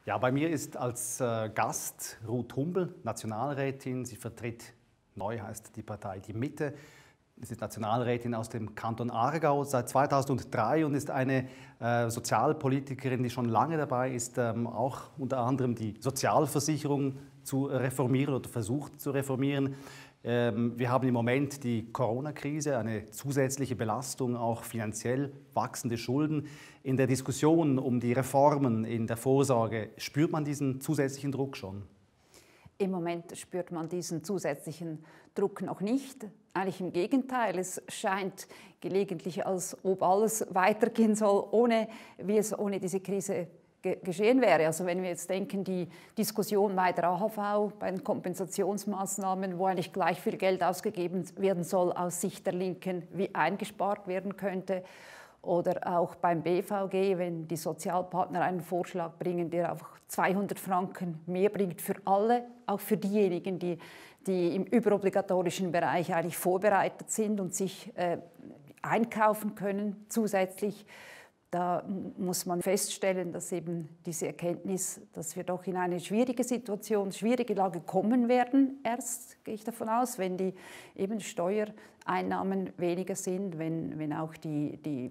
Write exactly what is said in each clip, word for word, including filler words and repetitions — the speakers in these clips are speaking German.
Ja, bei mir ist als äh, Gast Ruth Humbel, Nationalrätin. Sie vertritt, neu heißt die Partei Die Mitte. Sie ist Nationalrätin aus dem Kanton Aargau seit zweitausenddrei und ist eine äh, Sozialpolitikerin, die schon lange dabei ist, ähm, auch unter anderem die Sozialversicherung zu reformieren oder versucht zu reformieren. Ähm, wir haben im Moment die Corona-Krise, eine zusätzliche Belastung, auch finanziell wachsende Schulden. In der Diskussion um die Reformen in der Vorsorge, spürt man diesen zusätzlichen Druck schon? Im Moment spürt man diesen zusätzlichen Druck noch nicht. Eigentlich im Gegenteil, es scheint gelegentlich, als ob alles weitergehen soll, ohne, wie es ohne diese Krise ge geschehen wäre. Also wenn wir jetzt denken, die Diskussion bei der A H V, bei den Kompensationsmaßnahmen, wo eigentlich gleich viel Geld ausgegeben werden soll aus Sicht der Linken, wie eingespart werden könnte. Oder auch beim B V G, wenn die Sozialpartner einen Vorschlag bringen, der einfach zweihundert Franken mehr bringt für alle, auch für diejenigen, die, die im überobligatorischen Bereich eigentlich vorbereitet sind und sich äh, einkaufen können zusätzlich. Da muss man feststellen, dass eben diese Erkenntnis, dass wir doch in eine schwierige Situation, schwierige Lage kommen werden, erst gehe ich davon aus, wenn die eben Steuereinnahmen weniger sind, wenn, wenn auch die, die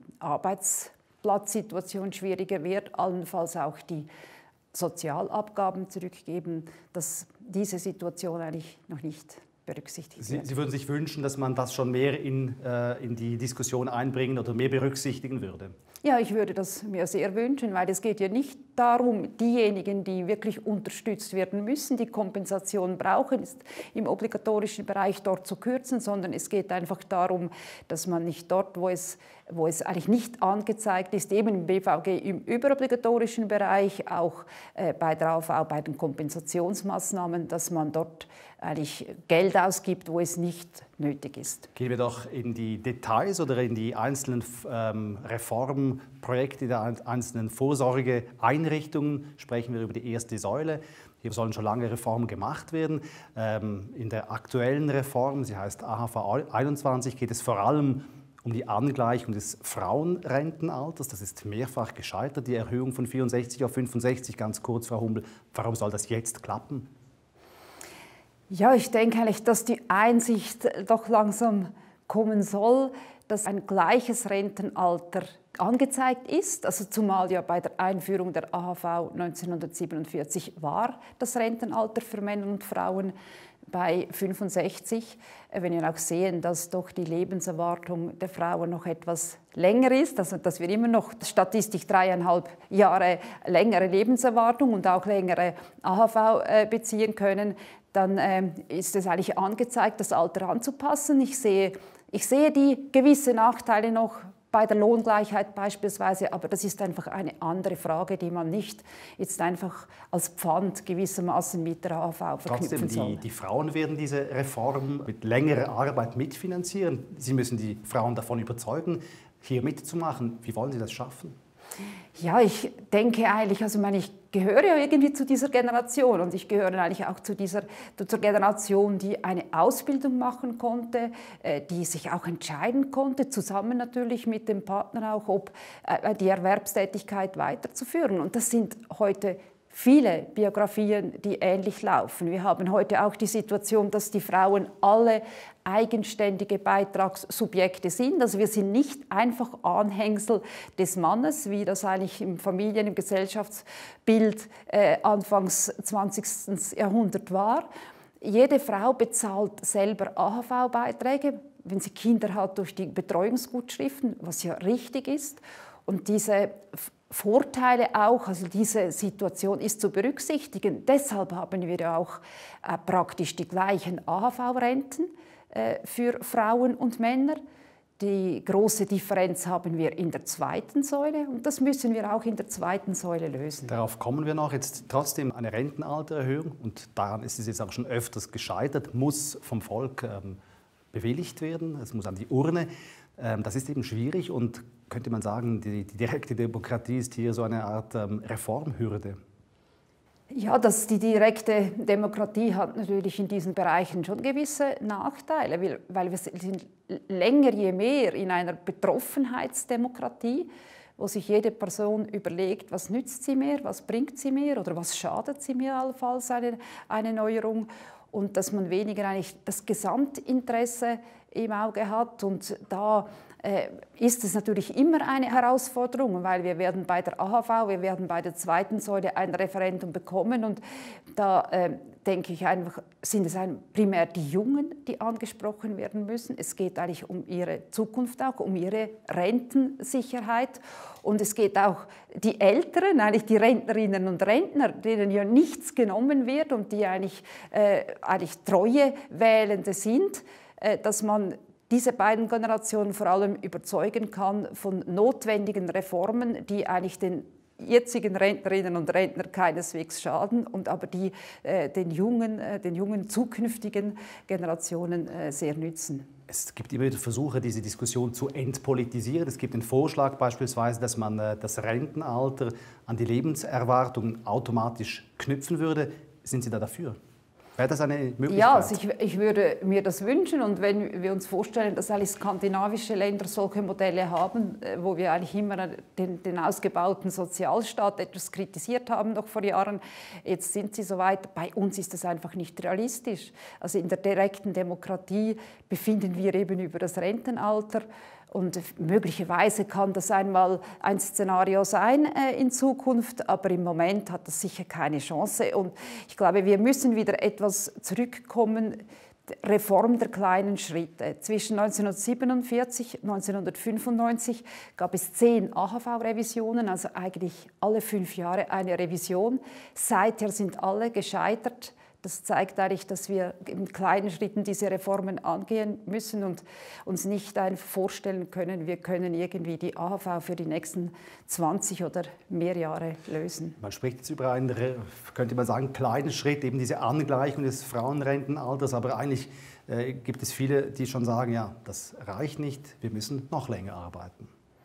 Arbeitsplatzsituation schwieriger wird, allenfalls auch die Sozialabgaben zurückgeben, dass diese Situation eigentlich noch nicht berücksichtigt Sie, wird. Sie würden sich wünschen, dass man das schon mehr in, äh, in die Diskussion einbringen oder mehr berücksichtigen würde? Ja, ich würde das mir sehr wünschen, weil es geht ja nicht darum, diejenigen, die wirklich unterstützt werden müssen, die Kompensation brauchen, ist im obligatorischen Bereich dort zu kürzen, sondern es geht einfach darum, dass man nicht dort, wo es, wo es eigentlich nicht angezeigt ist, eben im B V G im überobligatorischen Bereich, auch äh, bei der A V, auch bei den Kompensationsmaßnahmen, dass man dort eigentlich Geld ausgibt, wo es nicht nötig ist. Gehen wir doch in die Details oder in die einzelnen ähm, Reformprojekte der einzelnen Vorsorgeeinrichtungen. Sprechen wir über die erste Säule. Hier sollen schon lange Reformen gemacht werden. Ähm, in der aktuellen Reform, sie heißt A H V einundzwanzig, geht es vor allem um die Angleichung des Frauenrentenalters. Das ist mehrfach gescheitert, die Erhöhung von vierundsechzig auf fünfundsechzig. Ganz kurz, Frau Humbel, warum soll das jetzt klappen? Ja, ich denke eigentlich, dass die Einsicht doch langsam kommen soll, dass ein gleiches Rentenalter angezeigt ist. Also zumal ja bei der Einführung der A H V neunzehnhundertsiebenundvierzig war das Rentenalter für Männer und Frauen bei fünfundsechzig. Wenn wir auch sehen, dass doch die Lebenserwartung der Frauen noch etwas länger ist, also dass wir immer noch statistisch dreieinhalb Jahre längere Lebenserwartung und auch längere A H V beziehen können, dann äh, ist es eigentlich angezeigt, das Alter anzupassen. Ich sehe, ich sehe die gewisse Nachteile noch bei der Lohngleichheit beispielsweise, aber das ist einfach eine andere Frage, die man nicht jetzt einfach als Pfand gewissermaßen mit der A H V verknüpfen Trotzdem, soll. die, die Frauen werden diese Reform mit längerer Arbeit mitfinanzieren. Sie müssen die Frauen davon überzeugen, hier mitzumachen. Wie wollen Sie das schaffen? Ja, ich denke eigentlich, also ich meine, ich gehöre ja irgendwie zu dieser Generation und ich gehöre eigentlich auch zu dieser zur Generation, die eine Ausbildung machen konnte, die sich auch entscheiden konnte, zusammen natürlich mit dem Partner auch, ob die Erwerbstätigkeit weiterzuführen. Und das sind heute viele Biografien, die ähnlich laufen. Wir haben heute auch die Situation, dass die Frauen alle eigenständige Beitragssubjekte sind. Also wir sind nicht einfach Anhängsel des Mannes, wie das eigentlich im Familien-, im Gesellschaftsbild äh, Anfangs zwanzigsten Jahrhundert war. Jede Frau bezahlt selber A H V-Beiträge, wenn sie Kinder hat, durch die Betreuungsgutschriften, was ja richtig ist. Und diese Vorteile auch, also diese Situation ist zu berücksichtigen. Deshalb haben wir ja auch äh, praktisch die gleichen A H V-Renten äh, für Frauen und Männer. Die große Differenz haben wir in der zweiten Säule und das müssen wir auch in der zweiten Säule lösen. Darauf kommen wir noch. Jetzt trotzdem eine Rentenaltererhöhung und daran ist es jetzt auch schon öfters gescheitert, muss vom Volk ähm, bewilligt werden, es muss an die Urne. Ähm, das ist eben schwierig und könnte man sagen, die, die direkte Demokratie ist hier so eine Art ähm, Reformhürde. Ja, das, die direkte Demokratie hat natürlich in diesen Bereichen schon gewisse Nachteile, weil, weil wir sind länger je mehr in einer Betroffenheitsdemokratie, wo sich jede Person überlegt, was nützt sie mir, was bringt sie mir oder was schadet sie mir allenfalls eine, eine Neuerung, und dass man weniger eigentlich das Gesamtinteresse im Auge hat. Und da äh, ist es natürlich immer eine Herausforderung, weil wir werden bei der A H V, wir werden bei der zweiten Säule ein Referendum bekommen, und da äh, denke ich einfach, sind es ein, primär die Jungen, die angesprochen werden müssen. Es geht eigentlich um ihre Zukunft auch, um ihre Rentensicherheit, und es geht auch die Älteren, eigentlich die Rentnerinnen und Rentner, denen ja nichts genommen wird und die eigentlich, äh, eigentlich treue Wählende sind, äh, dass man diese beiden Generationen vor allem überzeugen kann von notwendigen Reformen, die eigentlich den jetzigen Rentnerinnen und Rentner keineswegs schaden, und aber die äh, den, jungen, äh, den jungen zukünftigen Generationen äh, sehr nützen. Es gibt immer wieder Versuche, diese Diskussion zu entpolitisieren. Es gibt den Vorschlag beispielsweise, dass man äh, das Rentenalter an die Lebenserwartung automatisch knüpfen würde. Sind Sie da dafür? Wäre das eine Möglichkeit? Ja, also ich, ich würde mir das wünschen, und wenn wir uns vorstellen, dass alle skandinavische Länder solche Modelle haben, wo wir eigentlich immer den, den ausgebauten Sozialstaat etwas kritisiert haben, noch vor Jahren, jetzt sind sie soweit, bei uns ist das einfach nicht realistisch. Also in der direkten Demokratie befinden wir eben über das Rentenalter. Und möglicherweise kann das einmal ein Szenario sein äh, in Zukunft, aber im Moment hat das sicher keine Chance. Und ich glaube, wir müssen wieder etwas zurückkommen, Reform der kleinen Schritte. Zwischen neunzehnhundertsiebenundvierzig und neunzehnhundertfünfundneunzig gab es zehn A H V-Revisionen, also eigentlich alle fünf Jahre eine Revision. Seither sind alle gescheitert. Das zeigt eigentlich, dass wir in kleinen Schritten diese Reformen angehen müssen und uns nicht einfach vorstellen können, wir können irgendwie die A H V für die nächsten zwanzig oder mehr Jahre lösen. Man spricht jetzt über einen, könnte man sagen, kleinen Schritt, eben diese Angleichung des Frauenrentenalters, aber eigentlich äh, gibt es viele, die schon sagen, ja, das reicht nicht, wir müssen noch länger arbeiten.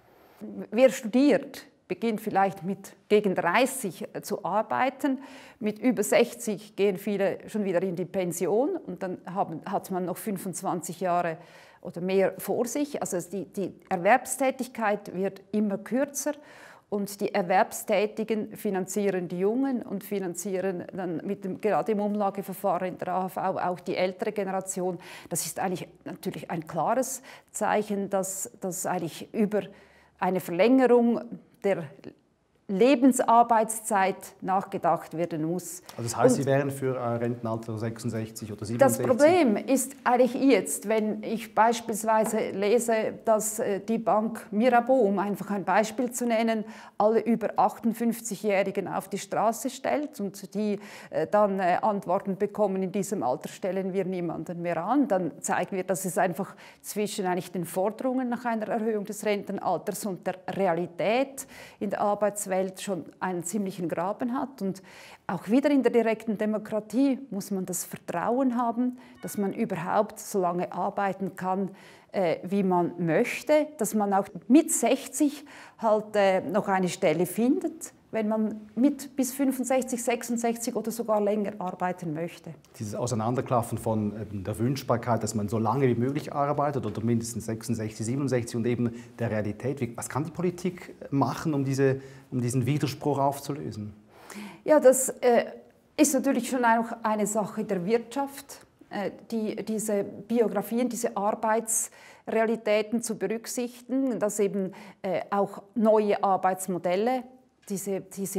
Wer studiert, beginnt vielleicht mit gegen dreißig zu arbeiten. Mit über sechzig gehen viele schon wieder in die Pension, und dann haben, hat man noch fünfundzwanzig Jahre oder mehr vor sich. Also die, die Erwerbstätigkeit wird immer kürzer, und die Erwerbstätigen finanzieren die Jungen und finanzieren dann mit dem, gerade im Umlageverfahren in der A H V auch die ältere Generation. Das ist eigentlich natürlich ein klares Zeichen, dass, dass eigentlich über eine Verlängerung der Lebensarbeitszeit nachgedacht werden muss. Also das heißt, und Sie wären für ein Rentenalter sechsundsechzig oder siebenundsechzig? Das Problem ist eigentlich jetzt, wenn ich beispielsweise lese, dass die Bank Mirabaud, um einfach ein Beispiel zu nennen, alle über achtundfünfzigjährigen auf die Straße stellt und die dann Antworten bekommen, in diesem Alter stellen wir niemanden mehr an, dann zeigen wir, dass es einfach zwischen eigentlich den Forderungen nach einer Erhöhung des Rentenalters und der Realität in der Arbeitswelt schon einen ziemlichen Graben hat. Und auch wieder in der direkten Demokratie muss man das Vertrauen haben, dass man überhaupt so lange arbeiten kann, äh, wie man möchte, dass man auch mit sechzig halt äh, noch eine Stelle findet, wenn man mit bis fünfundsechzig, sechsundsechzig oder sogar länger arbeiten möchte. Dieses Auseinanderklaffen von ähm, der Wünschbarkeit, dass man so lange wie möglich arbeitet oder mindestens sechsundsechzig, siebenundsechzig, und eben der Realität. Was kann die Politik machen, um, diese, um diesen Widerspruch aufzulösen? Ja, das äh, ist natürlich schon auch eine Sache der Wirtschaft, äh, die, diese Biografien, diese Arbeitsrealitäten zu berücksichtigen, dass eben äh, auch neue Arbeitsmodelle, diese, diese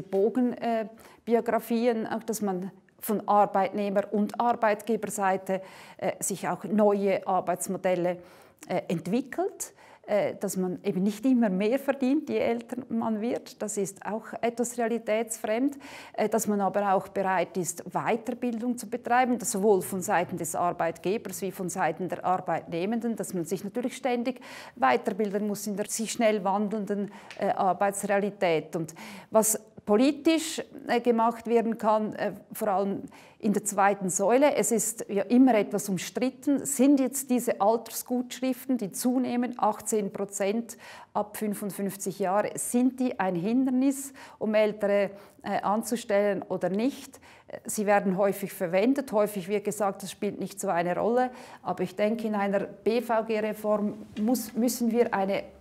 Bogenbiografien, äh, auch dass man von Arbeitnehmer- und Arbeitgeberseite äh, sich auch neue Arbeitsmodelle äh, entwickelt, äh, dass man eben nicht immer mehr verdient, je älter man wird. Das ist auch etwas realitätsfremd, äh, dass man aber auch bereit ist, Weiterbildung zu betreiben, sowohl von Seiten des Arbeitgebers wie von Seiten der Arbeitnehmenden, dass man sich natürlich ständig weiterbilden muss in der sich schnell wandelnden äh, Arbeitsrealität. Und was politisch äh, gemacht werden kann, äh, vor allem in der zweiten Säule. Es ist ja immer etwas umstritten. Sind jetzt diese Altersgutschriften, die zunehmen, achtzehn Prozent ab fünfundfünfzig Jahre, sind die ein Hindernis, um Ältere äh, anzustellen oder nicht? Sie werden häufig verwendet. Häufig wird gesagt, das spielt nicht so eine Rolle. Aber ich denke, in einer B V G-Reform muss, müssen wir eine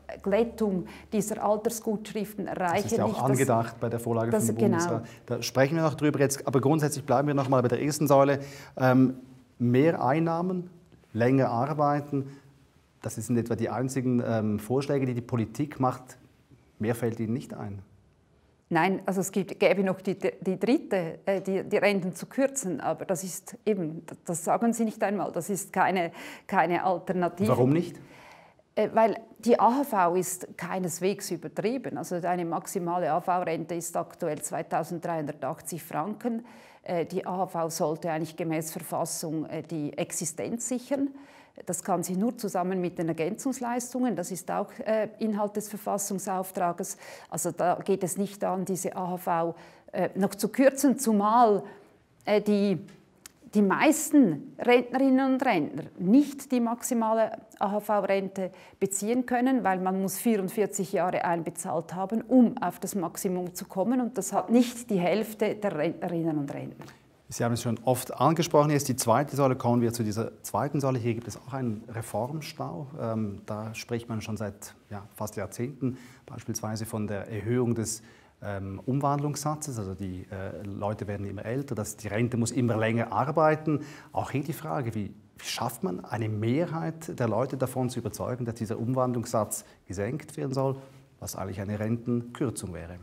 Glättung dieser Altersgutschriften reiche nicht. Das ist ja auch nicht, angedacht bei der Vorlage das, vom genau. Bundesrat. Da sprechen wir noch drüber jetzt, aber grundsätzlich bleiben wir noch mal bei der ersten Säule. Ähm, mehr Einnahmen, länger arbeiten, das sind etwa die einzigen ähm, Vorschläge, die die Politik macht. Mehr fällt Ihnen nicht ein? Nein, also es gibt, gäbe noch die, die dritte, äh, die, die Renten zu kürzen, aber das ist eben, das sagen Sie nicht einmal, das ist keine, keine Alternative. Warum nicht? Äh, weil die A H V ist keineswegs übertrieben. Also eine maximale A H V-Rente ist aktuell zweitausenddreihundertachtzig Franken. Äh, die A H V sollte eigentlich gemäß Verfassung äh, die Existenz sichern. Das kann sie nur zusammen mit den Ergänzungsleistungen, das ist auch äh, Inhalt des Verfassungsauftrages. Also da geht es nicht an, diese A H V äh, noch zu kürzen, zumal äh, die, die meisten Rentnerinnen und Rentner nicht die maximale A H V-Rente beziehen können, weil man muss vierundvierzig Jahre einbezahlt haben, um auf das Maximum zu kommen, und das hat nicht die Hälfte der Rentnerinnen und Rentner. Sie haben es schon oft angesprochen, jetzt die zweite Säule, kommen wir zu dieser zweiten Säule. Hier gibt es auch einen Reformstau. Ähm, da spricht man schon seit ja, fast Jahrzehnten beispielsweise von der Erhöhung des ähm, Umwandlungssatzes. Also die äh, Leute werden immer älter, das, die Rente muss immer länger arbeiten. Auch hier die Frage, wie, wie schafft man eine Mehrheit der Leute davon zu überzeugen, dass dieser Umwandlungssatz gesenkt werden soll, was eigentlich eine Rentenkürzung wäre?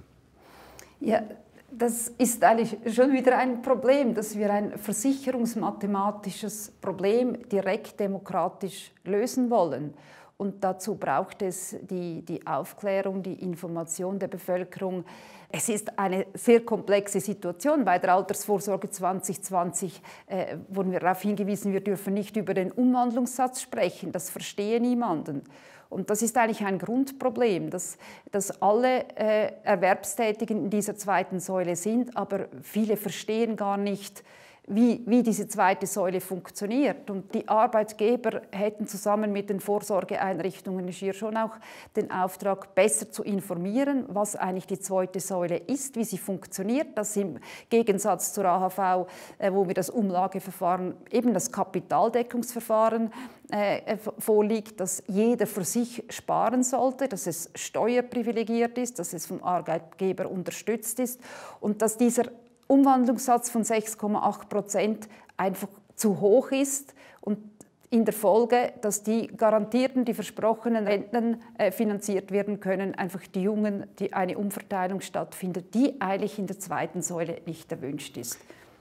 Ja, das ist eigentlich schon wieder ein Problem, dass wir ein versicherungsmathematisches Problem direkt demokratisch lösen wollen. Und dazu braucht es die, die Aufklärung, die Information der Bevölkerung. Es ist eine sehr komplexe Situation. Bei der Altersvorsorge zwanzig zwanzig äh, wurden wir darauf hingewiesen, wir dürfen nicht über den Umwandlungssatz sprechen. Das verstehe niemanden. Und das ist eigentlich ein Grundproblem, dass, dass alle äh, Erwerbstätigen in dieser zweiten Säule sind, aber viele verstehen gar nicht, wie, wie diese zweite Säule funktioniert. Und die Arbeitgeber hätten zusammen mit den Vorsorgeeinrichtungen hier schon auch den Auftrag, besser zu informieren, was eigentlich die zweite Säule ist, wie sie funktioniert. Das im Gegensatz zur A H V, äh, wo wir das Umlageverfahren, eben das Kapitaldeckungsverfahren äh, vorliegt, dass jeder für sich sparen sollte, dass es steuerprivilegiert ist, dass es vom Arbeitgeber unterstützt ist und dass dieser Umwandlungssatz von sechs Komma acht Prozent einfach zu hoch ist und in der Folge, dass die garantierten, die versprochenen Renten äh, finanziert werden können, einfach die Jungen, die eine Umverteilung stattfindet, die eigentlich in der zweiten Säule nicht erwünscht ist.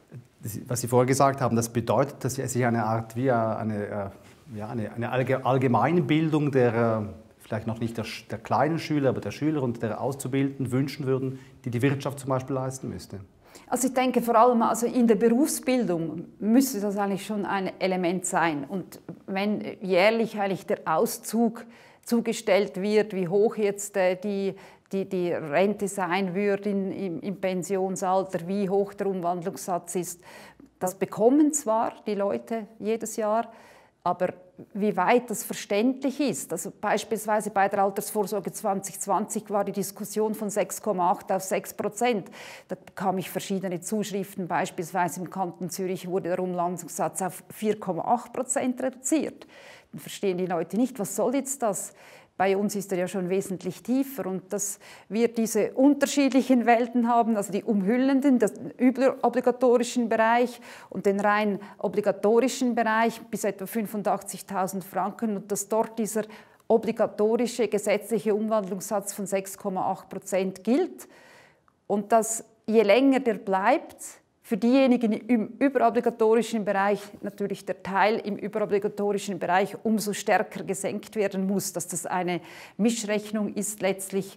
Was Sie vorher gesagt haben, das bedeutet, dass Sie sich eine Art wie eine, ja, eine, eine Allgemeinbildung der vielleicht noch nicht der, der kleinen Schüler, aber der Schüler und der Auszubildenden wünschen würden, die die Wirtschaft zum Beispiel leisten müsste? Also ich denke vor allem also in der Berufsbildung müsste das eigentlich schon ein Element sein. Und wenn jährlich eigentlich der Auszug zugestellt wird, wie hoch jetzt äh, die, die, die Rente sein wird in, im, im Pensionsalter, wie hoch der Umwandlungssatz ist, das bekommen zwar die Leute jedes Jahr, aber wie weit das verständlich ist. Also beispielsweise bei der Altersvorsorge zwanzig zwanzig war die Diskussion von sechs Komma acht auf sechs Prozent. Da bekam ich verschiedene Zuschriften. Beispielsweise im Kanton Zürich wurde der Umwandlungssatz auf vier Komma acht Prozent reduziert. Dann verstehen die Leute nicht, was soll jetzt das? Bei uns ist er ja schon wesentlich tiefer, und dass wir diese unterschiedlichen Welten haben, also die umhüllenden, den überobligatorischen Bereich und den rein obligatorischen Bereich bis etwa fünfundachtzigtausend Franken, und dass dort dieser obligatorische gesetzliche Umwandlungssatz von sechs Komma acht Prozent gilt und dass je länger der bleibt, für diejenigen im überobligatorischen Bereich natürlich der Teil im überobligatorischen Bereich umso stärker gesenkt werden muss, dass das eine Mischrechnung ist letztlich.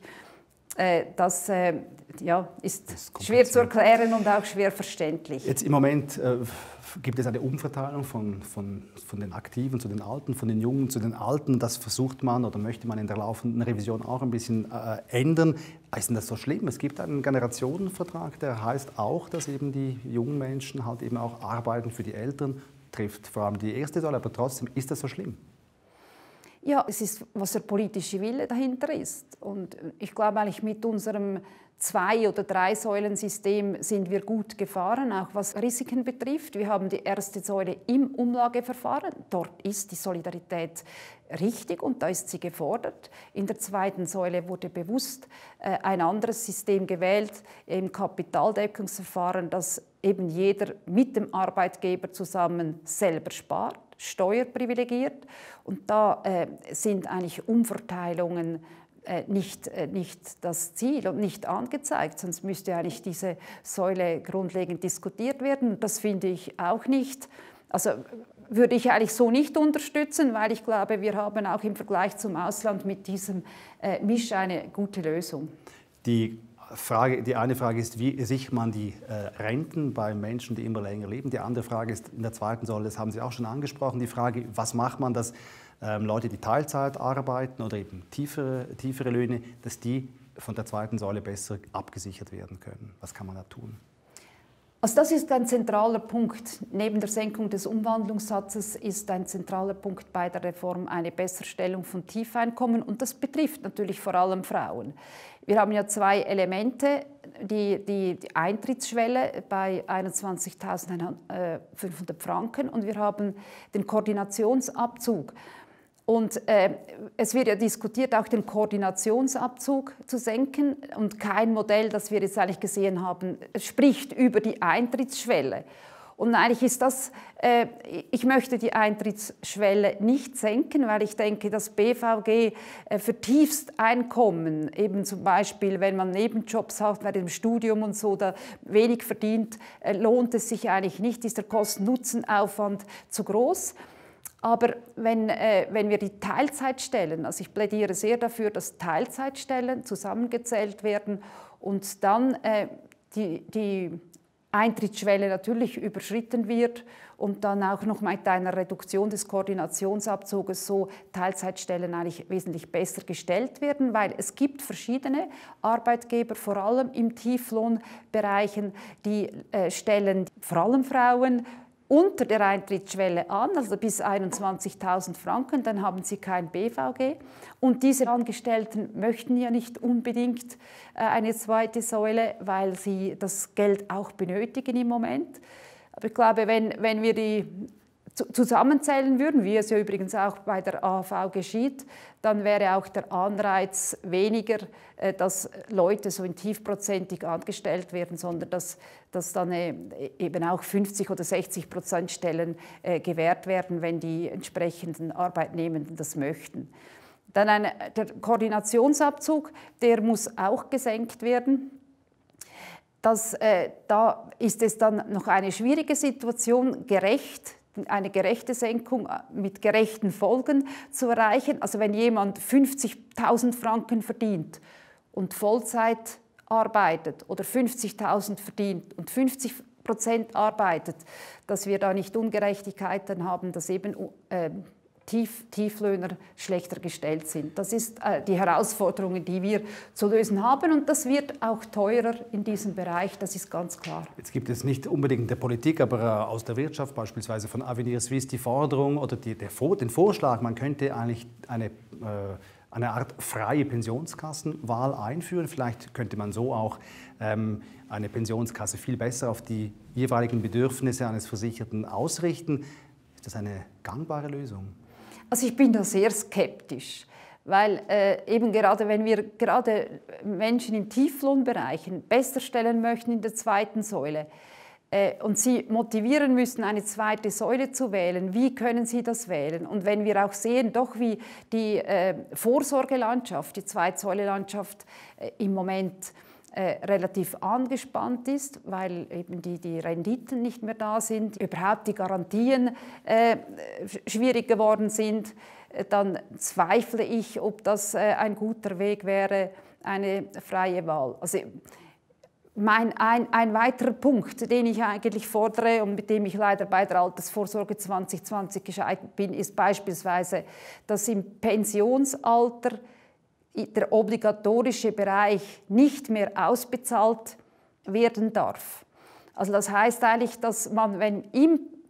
Äh, das äh, ja, ist, ist schwer zu erklären und auch schwer verständlich. Jetzt im Moment äh, gibt es eine Umverteilung von, von, von den Aktiven zu den Alten, von den Jungen zu den Alten. Das versucht man oder möchte man in der laufenden Revision auch ein bisschen äh, ändern. Ist denn das so schlimm? Es gibt einen Generationenvertrag, der heißt auch, dass eben die jungen Menschen halt eben auch arbeiten für die Älteren, trifft vor allem die erste Säule, aber trotzdem, ist das so schlimm? Ja, es ist, was der politische Wille dahinter ist. Und ich glaube eigentlich mit unserem Zwei- oder Drei-Säulen-System sind wir gut gefahren, auch was Risiken betrifft. Wir haben die erste Säule im Umlageverfahren. Dort ist die Solidarität richtig und da ist sie gefordert. In der zweiten Säule wurde bewusst äh, ein anderes System gewählt, im Kapitaldeckungsverfahren, dass eben jeder mit dem Arbeitgeber zusammen selber spart, steuerprivilegiert. Und da äh, sind eigentlich Umverteilungen äh, nicht, äh, nicht das Ziel und nicht angezeigt. Sonst müsste eigentlich diese Säule grundlegend diskutiert werden. Und das finde ich auch nicht. Also würde ich eigentlich so nicht unterstützen, weil ich glaube, wir haben auch im Vergleich zum Ausland mit diesem äh, Misch eine gute Lösung. Die Frage, die eine Frage ist, wie sichert man die äh, Renten bei Menschen, die immer länger leben? Die andere Frage ist in der zweiten Säule, das haben Sie auch schon angesprochen, die Frage, was macht man, dass ähm, Leute, die Teilzeit arbeiten oder eben tiefere, tiefere Löhne, dass die von der zweiten Säule besser abgesichert werden können? Was kann man da tun? Also das ist ein zentraler Punkt. Neben der Senkung des Umwandlungssatzes ist ein zentraler Punkt bei der Reform eine Besserstellung von Tiefeinkommen und das betrifft natürlich vor allem Frauen. Wir haben ja zwei Elemente, die, die, die Eintrittsschwelle bei einundzwanzigtausendfünfhundert Franken und wir haben den Koordinationsabzug. Und äh, es wird ja diskutiert, auch den Koordinationsabzug zu senken. Und kein Modell, das wir jetzt eigentlich gesehen haben, spricht über die Eintrittsschwelle. Und eigentlich ist das, äh, ich möchte die Eintrittsschwelle nicht senken, weil ich denke, das B V G äh, für Tiefsteinkommen, eben zum Beispiel, wenn man Nebenjobs hat bei dem Studium und so, da wenig verdient, äh, lohnt es sich eigentlich nicht, ist der Kosten-Nutzen-Aufwand zu groß. Aber wenn, äh, wenn wir die Teilzeitstellen, also ich plädiere sehr dafür, dass Teilzeitstellen zusammengezählt werden und dann äh, die, die Eintrittsschwelle natürlich überschritten wird und dann auch noch mit einer Reduktion des Koordinationsabzuges so Teilzeitstellen eigentlich wesentlich besser gestellt werden, weil es gibt verschiedene Arbeitgeber, vor allem im Tieflohnbereichen, die äh, stellen vor allem Frauen unter der Eintrittsschwelle an, also bis einundzwanzigtausend Franken, dann haben sie kein B V G. Und diese Angestellten möchten ja nicht unbedingt eine zweite Säule, weil sie das Geld auch benötigen im Moment. Aber ich glaube, wenn, wenn wir die zusammenzählen würden, wie es ja übrigens auch bei der A H V geschieht, dann wäre auch der Anreiz weniger, dass Leute so in tiefprozentig angestellt werden, sondern dass, dass dann eben auch fünfzig oder sechzig Prozent Stellen gewährt werden, wenn die entsprechenden Arbeitnehmenden das möchten. Dann ein, der Koordinationsabzug, der muss auch gesenkt werden. Das, äh, da ist es dann noch eine schwierige Situation, gerecht eine gerechte Senkung mit gerechten Folgen zu erreichen. Also wenn jemand fünfzigtausend Franken verdient und Vollzeit arbeitet oder fünfzigtausend verdient und fünfzig Prozent arbeitet, dass wir da nicht Ungerechtigkeiten haben, dass eben äh, Tief, Tieflöhner schlechter gestellt sind. Das ist äh, die Herausforderung, die wir zu lösen haben und das wird auch teurer in diesem Bereich, das ist ganz klar. Jetzt gibt es nicht unbedingt in der Politik, aber äh, aus der Wirtschaft, beispielsweise von Avenir Suisse, die Forderung oder die, der, den Vorschlag, man könnte eigentlich eine, äh, eine Art freie Pensionskassenwahl einführen. Vielleicht könnte man so auch ähm, eine Pensionskasse viel besser auf die jeweiligen Bedürfnisse eines Versicherten ausrichten. Ist das eine gangbare Lösung? Also ich bin da sehr skeptisch, weil äh, eben gerade wenn wir gerade Menschen in Tieflohnbereichen besser stellen möchten in der zweiten Säule äh, und sie motivieren müssen, eine zweite Säule zu wählen, wie können sie das wählen? Und wenn wir auch sehen, doch wie die äh, Vorsorgelandschaft, die Zweitsäulelandschaft äh, im Moment Äh, relativ angespannt ist, weil eben die, die Renditen nicht mehr da sind, überhaupt die Garantien äh, schwierig geworden sind, äh, dann zweifle ich, ob das äh, ein guter Weg wäre, eine freie Wahl. Also, mein, ein, ein weiterer Punkt, den ich eigentlich fordere und mit dem ich leider bei der Altersvorsorge zwanzig zwanzig gescheitert bin, ist beispielsweise, dass im Pensionsalter der obligatorische Bereich nicht mehr ausbezahlt werden darf. Also das heißt eigentlich, dass man, wenn im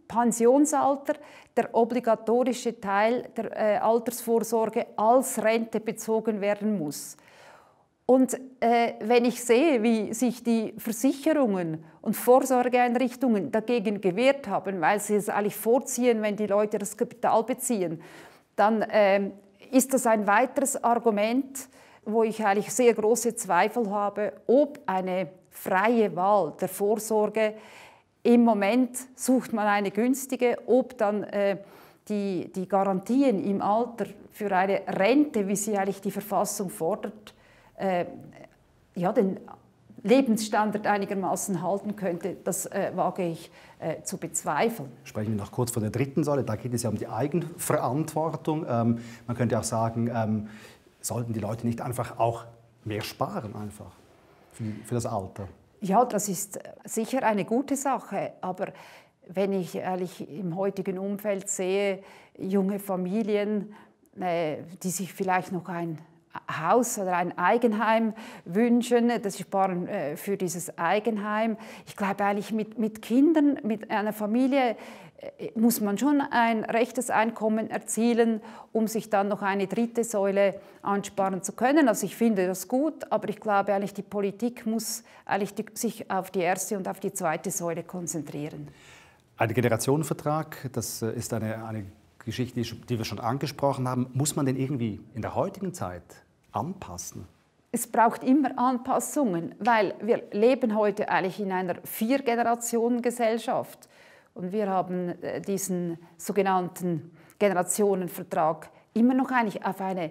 Pensionsalter der obligatorische Teil der äh, Altersvorsorge als Rente bezogen werden muss. Und äh, wenn ich sehe, wie sich die Versicherungen und Vorsorgeeinrichtungen dagegen gewehrt haben, weil sie es eigentlich vorziehen, wenn die Leute das Kapital beziehen, dann äh, ist das ein weiteres Argument, wo ich eigentlich sehr große Zweifel habe, ob eine freie Wahl der Vorsorge, im Moment sucht man eine günstige, ob dann äh, die, die Garantien im Alter für eine Rente, wie sie eigentlich die Verfassung fordert, äh, ja, den Lebensstandard einigermaßen halten könnte, das äh, wage ich äh, zu bezweifeln. Sprechen wir noch kurz von der dritten Säule, da geht es ja um die Eigenverantwortung. Ähm, man könnte auch sagen, ähm, sollten die Leute nicht einfach auch mehr sparen einfach für, für das Alter? Ja, das ist sicher eine gute Sache, aber wenn ich ehrlich im heutigen Umfeld sehe, junge Familien, äh, die sich vielleicht noch ein Haus oder ein Eigenheim wünschen, das sparen äh, für dieses Eigenheim. Ich glaube eigentlich mit, mit Kindern, mit einer Familie äh, muss man schon ein rechtes Einkommen erzielen, um sich dann noch eine dritte Säule ansparen zu können. Also ich finde das gut, aber ich glaube eigentlich die Politik muss eigentlich die, sich auf die erste und auf die zweite Säule konzentrieren. Ein Generationenvertrag, das ist eine, eine Geschichte, die wir schon angesprochen haben. Muss man den irgendwie in der heutigen Zeit anpassen? Es braucht immer Anpassungen, weil wir leben heute eigentlich in einer Vier-Generationen-Gesellschaft. Und wir haben diesen sogenannten Generationenvertrag immer noch eigentlich auf eine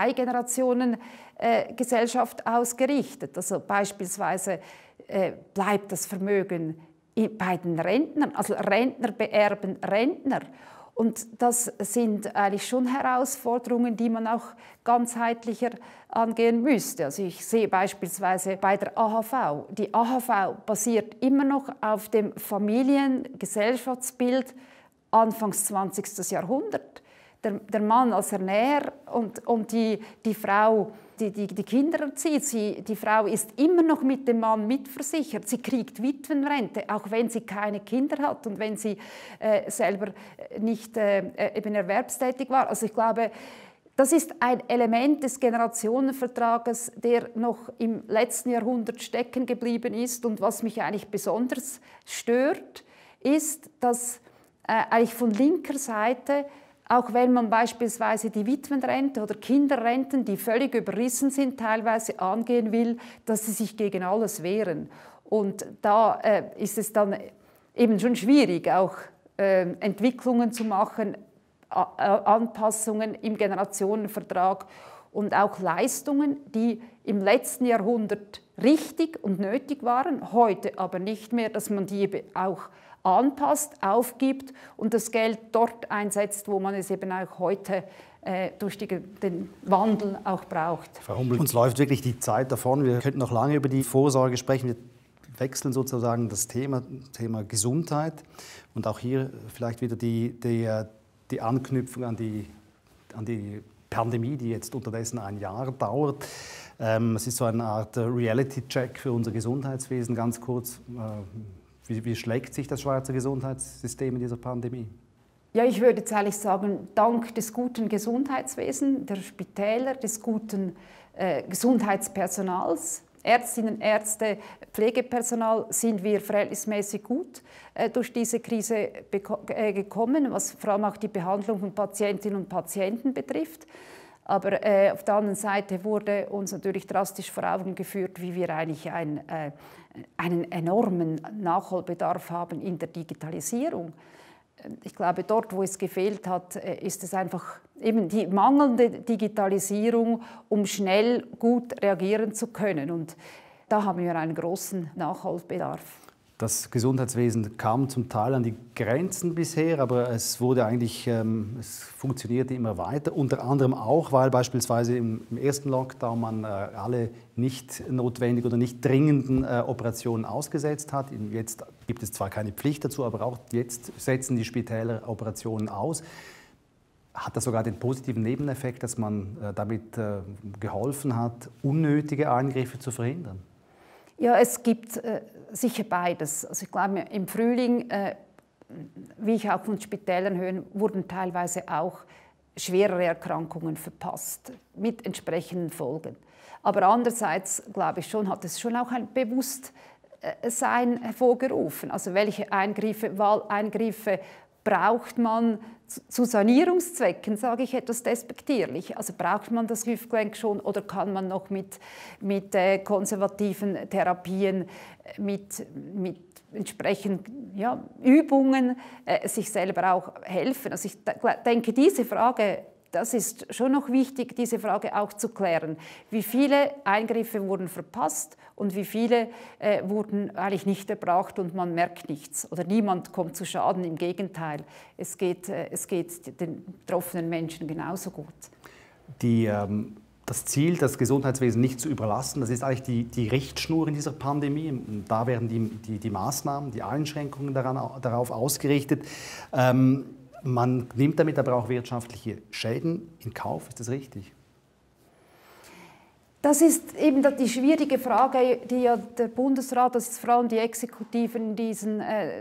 Drei-Generationen-Gesellschaft ausgerichtet. Also beispielsweise äh, bleibt das Vermögen bei den Rentnern, also Rentner beerben Rentner. Und das sind eigentlich schon Herausforderungen, die man auch ganzheitlicher angehen müsste. Also ich sehe beispielsweise bei der A H V, die A H V basiert immer noch auf dem Familiengesellschaftsbild Anfangs zwanzigsten Jahrhundert. Der, der Mann als Ernährer und, und die, die Frau, die, die die Kinder erzieht. Sie, die Frau ist immer noch mit dem Mann mitversichert. Sie kriegt Witwenrente, auch wenn sie keine Kinder hat und wenn sie äh, selber nicht äh, eben erwerbstätig war. Also ich glaube, das ist ein Element des Generationenvertrages, der noch im letzten Jahrhundert stecken geblieben ist. Und was mich eigentlich besonders stört, ist, dass äh, eigentlich von linker Seite, auch wenn man beispielsweise die Witwenrente oder Kinderrenten, die völlig überrissen sind, teilweise angehen will, dass sie sich gegen alles wehren. Und da äh, ist es dann eben schon schwierig, auch äh, Entwicklungen zu machen, Anpassungen im Generationenvertrag und auch Leistungen, die im letzten Jahrhundert richtig und nötig waren, heute aber nicht mehr, dass man die auch anpasst, aufgibt und das Geld dort einsetzt, wo man es eben auch heute äh, durch die, den Wandel auch braucht. Frau Humbel, uns läuft wirklich die Zeit davon. Wir könnten noch lange über die Vorsorge sprechen. Wir wechseln sozusagen das Thema, Thema Gesundheit und auch hier vielleicht wieder die, die, die Anknüpfung an die, an die Pandemie, die jetzt unterdessen ein Jahr dauert. Ähm, es ist so eine Art Reality-Check für unser Gesundheitswesen. Ganz kurz, äh, Wie, wie schlägt sich das Schweizer Gesundheitssystem in dieser Pandemie? Ja, ich würde jetzt ehrlich sagen, dank des guten Gesundheitswesens, der Spitäler, des guten äh, Gesundheitspersonals, Ärztinnen, Ärzte, Pflegepersonal, sind wir verhältnismäßig gut äh, durch diese Krise äh, gekommen, was vor allem auch die Behandlung von Patientinnen und Patienten betrifft. Aber äh, auf der anderen Seite wurde uns natürlich drastisch vor Augen geführt, wie wir eigentlich ein, äh, einen enormen Nachholbedarf haben in der Digitalisierung. Ich glaube, dort, wo es gefehlt hat, ist es einfach eben die mangelnde Digitalisierung, um schnell gut reagieren zu können. Und da haben wir einen großen Nachholbedarf. Das Gesundheitswesen kam zum Teil an die Grenzen bisher, aber es wurde eigentlich, ähm, es funktionierte immer weiter. Unter anderem auch, weil beispielsweise im, im ersten Lockdown man äh, alle nicht notwendigen oder nicht dringenden äh, Operationen ausgesetzt hat. Jetzt gibt es zwar keine Pflicht dazu, aber auch jetzt setzen die Spitäler Operationen aus. Hat das sogar den positiven Nebeneffekt, dass man äh, damit äh, geholfen hat, unnötige Eingriffe zu verhindern? Ja, es gibt äh, sicher beides. Also ich glaube, im Frühling äh, wie ich auch von Spitälern höre, wurden teilweise auch schwerere Erkrankungen verpasst, mit entsprechenden Folgen. Aber andererseits, glaube ich schon, hat es schon auch ein Bewusstsein hervorgerufen. Also welche Eingriffe, Wahleingriffe braucht man zu Sanierungszwecken, sage ich etwas despektierlich. Also braucht man das Hüftgelenk schon oder kann man noch mit, mit äh, konservativen Therapien, mit, mit entsprechenden ja, Übungen äh, sich selber auch helfen? Also ich denke, diese Frage, das ist schon noch wichtig, diese Frage auch zu klären. Wie viele Eingriffe wurden verpasst und wie viele äh, wurden eigentlich nicht erbracht und man merkt nichts oder niemand kommt zu Schaden, im Gegenteil. Es geht, äh, es geht den betroffenen Menschen genauso gut. Die, ähm, das Ziel, das Gesundheitswesen nicht zu überlassen, das ist eigentlich die, die Richtschnur in dieser Pandemie. Und da werden die, die, die Maßnahmen, die Einschränkungen daran, darauf ausgerichtet. Ähm, Man nimmt damit aber auch wirtschaftliche Schäden in Kauf, ist das richtig? Das ist eben die schwierige Frage, die ja der Bundesrat, das ist vor allem die Exekutiven in diesen äh,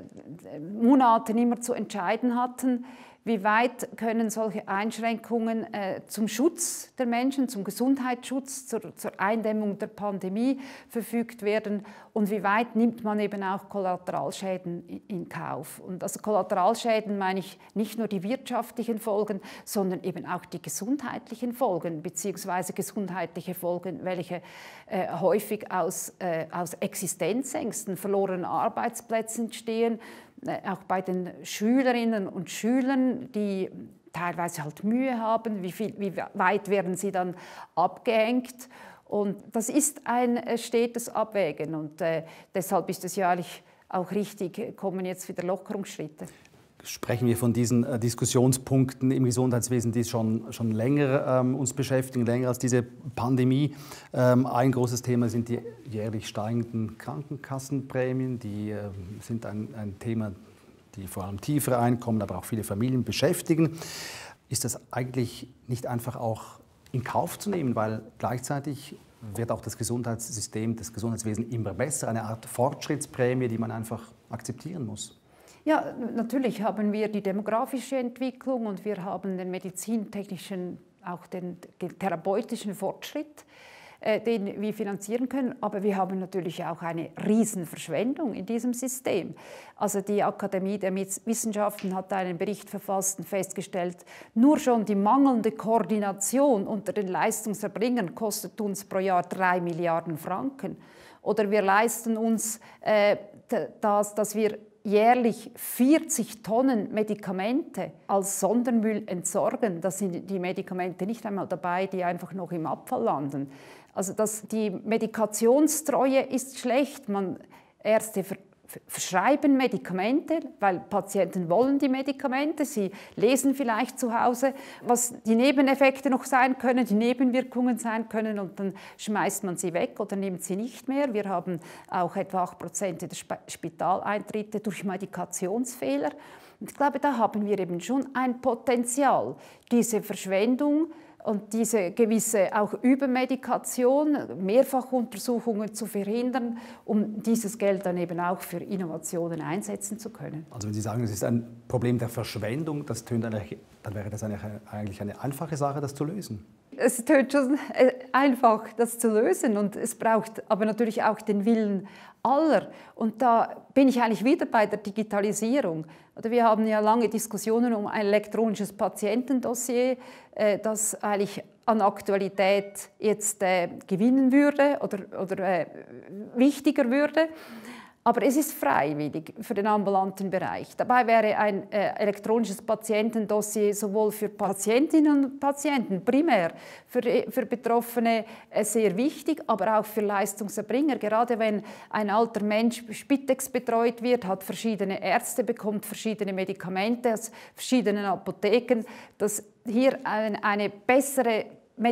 Monaten immer zu entscheiden hatten. Wie weit können solche Einschränkungen äh, zum Schutz der Menschen, zum Gesundheitsschutz, zur, zur Eindämmung der Pandemie verfügt werden und wie weit nimmt man eben auch Kollateralschäden in, in Kauf? Und also Kollateralschäden meine ich nicht nur die wirtschaftlichen Folgen, sondern eben auch die gesundheitlichen Folgen beziehungsweise gesundheitliche Folgen, welche äh, häufig aus, äh, aus Existenzängsten, verlorenen Arbeitsplätzen entstehen, auch bei den Schülerinnen und Schülern, die teilweise halt Mühe haben, wie, viel, wie weit werden sie dann abgehängt. Und das ist ein stetes Abwägen und äh, deshalb ist es ja eigentlich auch richtig, kommen jetzt wieder Lockerungsschritte. Sprechen wir von diesen äh, Diskussionspunkten im Gesundheitswesen, die schon, schon länger ähm, uns beschäftigen, länger als diese Pandemie. Ähm, ein großes Thema sind die jährlich steigenden Krankenkassenprämien. Die äh, sind ein, ein Thema, die vor allem tiefere Einkommen, aber auch viele Familien beschäftigen. Ist das eigentlich nicht einfach auch in Kauf zu nehmen, weil gleichzeitig wird auch das Gesundheitssystem, das Gesundheitswesen immer besser, eine Art Fortschrittsprämie, die man einfach akzeptieren muss? Ja, natürlich haben wir die demografische Entwicklung und wir haben den medizintechnischen, auch den therapeutischen Fortschritt, äh, den wir finanzieren können. Aber wir haben natürlich auch eine Riesenverschwendung in diesem System. Also die Akademie der Wissenschaften hat einen Bericht verfasst und festgestellt, nur schon die mangelnde Koordination unter den Leistungserbringern kostet uns pro Jahr drei Milliarden Franken. Oder wir leisten uns äh, das, dass wir jährlich vierzig Tonnen Medikamente als Sondermüll entsorgen. Das sind die Medikamente nicht einmal dabei, die einfach noch im Abfall landen. Also das, die Medikationstreue ist schlecht. Man, Ärzte ver verschreiben Medikamente, weil Patienten wollen die Medikamente. Sie lesen vielleicht zu Hause, was die Nebeneffekte noch sein können, die Nebenwirkungen sein können und dann schmeißt man sie weg oder nimmt sie nicht mehr. Wir haben auch etwa acht Prozent der Spitaleintritte durch Medikationsfehler. Und ich glaube, da haben wir eben schon ein Potenzial, diese Verschwendung und diese gewisse auch Übermedikation, Mehrfachuntersuchungen zu verhindern, um dieses Geld dann eben auch für Innovationen einsetzen zu können. Also wenn Sie sagen, es ist ein Problem der Verschwendung, das tönt eigentlich, dann wäre das eigentlich eine einfache Sache, das zu lösen. Es tönt schon einfach, das zu lösen und es braucht aber natürlich auch den Willen aller. Und da bin ich eigentlich wieder bei der Digitalisierung. Wir haben ja lange Diskussionen um ein elektronisches Patientendossier, das eigentlich an Aktualität jetzt gewinnen würde oder, oder wichtiger würde. Aber es ist freiwillig für den ambulanten Bereich. Dabei wäre ein äh, elektronisches Patientendossier sowohl für Patientinnen und Patienten primär für, für Betroffene äh, sehr wichtig, aber auch für Leistungserbringer. Gerade wenn ein alter Mensch Spitex betreut wird, hat verschiedene Ärzte, bekommt verschiedene Medikamente aus verschiedenen Apotheken, dass hier ein, eine bessere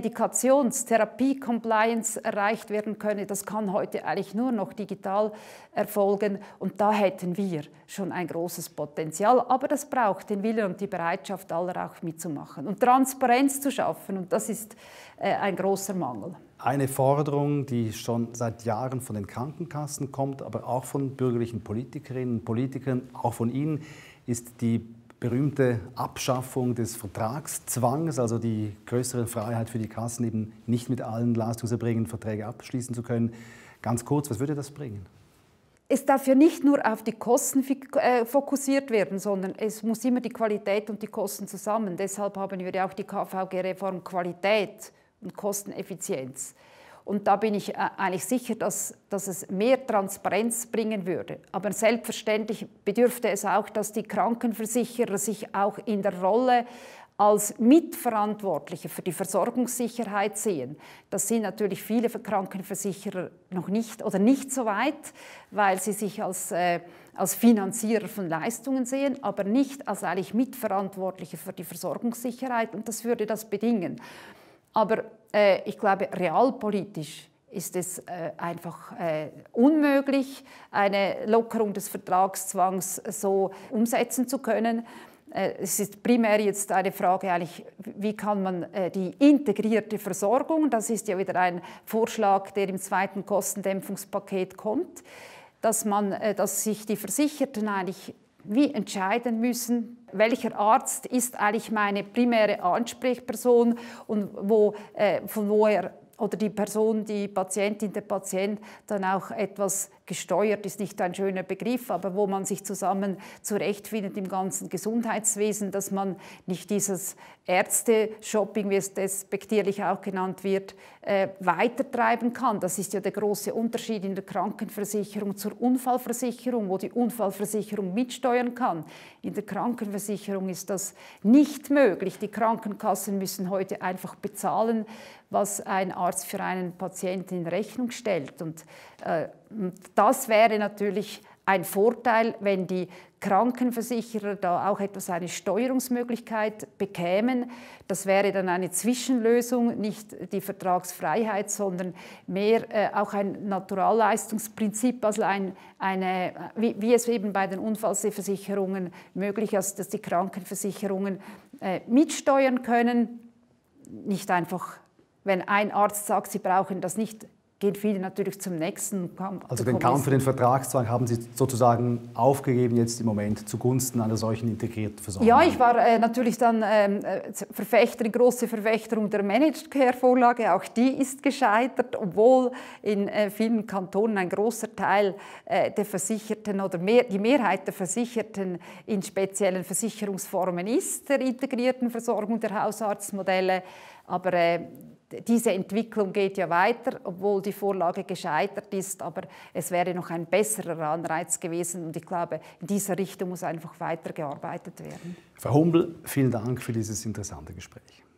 Medikationstherapie-Compliance erreicht werden könne, das kann heute eigentlich nur noch digital erfolgen und da hätten wir schon ein großes Potenzial, aber das braucht den Willen und die Bereitschaft aller auch mitzumachen und Transparenz zu schaffen und das ist äh, ein großer Mangel. Eine Forderung, die schon seit Jahren von den Krankenkassen kommt, aber auch von bürgerlichen Politikerinnen und Politikern, auch von Ihnen, ist die berühmte Abschaffung des Vertragszwangs, also die größere Freiheit für die Kassen, eben nicht mit allen leistungserbringenden Verträge abschließen zu können. Ganz kurz, was würde das bringen? Es darf ja nicht nur auf die Kosten fokussiert werden, sondern es muss immer die Qualität und die Kosten zusammen. Deshalb haben wir ja auch die K V G-Reform Qualität und Kosteneffizienz. Und da bin ich eigentlich sicher, dass, dass es mehr Transparenz bringen würde. Aber selbstverständlich bedürfte es auch, dass die Krankenversicherer sich auch in der Rolle als Mitverantwortliche für die Versorgungssicherheit sehen. Das sind natürlich viele Krankenversicherer noch nicht oder nicht so weit, weil sie sich als, äh, als Finanzierer von Leistungen sehen, aber nicht als eigentlich Mitverantwortliche für die Versorgungssicherheit. Und das würde das bedingen. Aber äh, ich glaube, realpolitisch ist es äh, einfach äh, unmöglich, eine Lockerung des Vertragszwangs so umsetzen zu können. Äh, es ist primär jetzt eine Frage, eigentlich, wie kann man äh, die integrierte Versorgung, das ist ja wieder ein Vorschlag, der im zweiten Kostendämpfungspaket kommt, dass, man, äh, dass sich die Versicherten eigentlich wie entscheiden müssen, welcher Arzt ist eigentlich meine primäre Ansprechperson und wo, äh, von wo er oder die Person, die Patientin, der Patient dann auch etwas gesteuert, ist nicht ein schöner Begriff, aber wo man sich zusammen zurechtfindet im ganzen Gesundheitswesen, dass man nicht dieses Ärzte-Shopping, wie es despektierlich auch genannt wird, äh, weitertreiben kann. Das ist ja der große Unterschied in der Krankenversicherung zur Unfallversicherung, wo die Unfallversicherung mitsteuern kann. In der Krankenversicherung ist das nicht möglich. Die Krankenkassen müssen heute einfach bezahlen, was ein Arzt für einen Patienten in Rechnung stellt. Und äh, das wäre natürlich ein Vorteil, wenn die Krankenversicherer da auch etwas eine Steuerungsmöglichkeit bekämen. Das wäre dann eine Zwischenlösung, nicht die Vertragsfreiheit, sondern mehr äh, auch ein Naturalleistungsprinzip, also ein, eine, wie, wie es eben bei den Unfallversicherungen möglich ist, dass die Krankenversicherungen äh, mitsteuern können, nicht einfach. Wenn ein Arzt sagt, sie brauchen das nicht, gehen viele natürlich zum nächsten. Also den Kampf für den Vertragszwang haben Sie sozusagen aufgegeben jetzt im Moment zugunsten einer solchen integrierten Versorgung? Ja, ich war äh, natürlich dann äh, Verfechterin, große Verfechterin der Managed Care Vorlage. Auch die ist gescheitert, obwohl in äh, vielen Kantonen ein großer Teil äh, der Versicherten oder mehr, die Mehrheit der Versicherten in speziellen Versicherungsformen ist, der integrierten Versorgung der Hausarztmodelle. Aber äh, diese Entwicklung geht ja weiter, obwohl die Vorlage gescheitert ist, aber es wäre noch ein besserer Anreiz gewesen und ich glaube, in dieser Richtung muss einfach weitergearbeitet werden. Frau Humbel, vielen Dank für dieses interessante Gespräch.